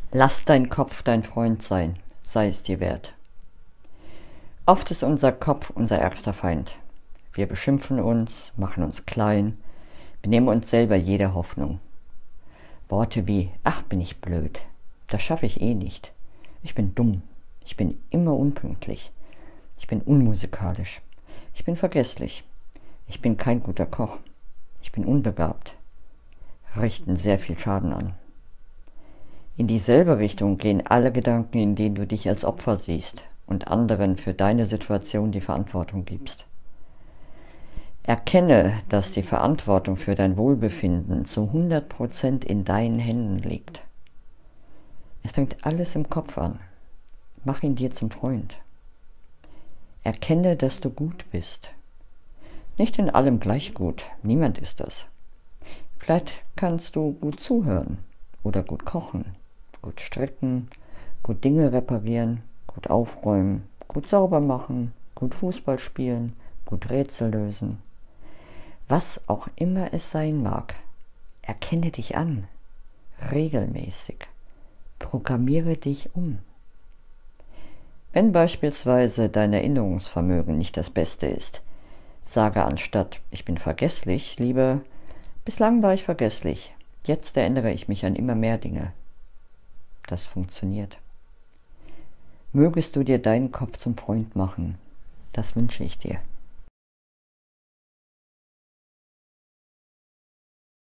Lass dein Kopf dein Freund sein, sei es dir wert. Oft ist unser Kopf unser ärgster Feind. Wir beschimpfen uns, machen uns klein, benehmen uns selber jede Hoffnung. Worte wie, ach bin ich blöd, das schaffe ich eh nicht, ich bin dumm, ich bin immer unpünktlich, ich bin unmusikalisch, ich bin vergesslich, ich bin kein guter Koch, ich bin unbegabt, richten sehr viel Schaden an. In dieselbe Richtung gehen alle Gedanken, in denen du dich als Opfer siehst und anderen für deine Situation die Verantwortung gibst. Erkenne, dass die Verantwortung für dein Wohlbefinden zu 100% in deinen Händen liegt. Es fängt alles im Kopf an. Mach ihn dir zum Freund. Erkenne, dass du gut bist. Nicht in allem gleich gut, niemand ist das. Vielleicht kannst du gut zuhören oder gut kochen, gut stricken, gut Dinge reparieren, gut aufräumen, gut sauber machen, gut Fußball spielen, gut Rätsel lösen. Was auch immer es sein mag, erkenne dich an, regelmäßig, programmiere dich um. Wenn beispielsweise dein Erinnerungsvermögen nicht das Beste ist, sage anstatt ich bin vergesslich lieber bislang war ich vergesslich, jetzt erinnere ich mich an immer mehr Dinge. Das funktioniert. Mögest du dir deinen Kopf zum Freund machen, das wünsche ich dir.